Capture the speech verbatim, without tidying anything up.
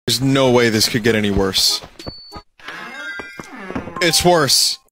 There's no way this could get any worse. It's worse.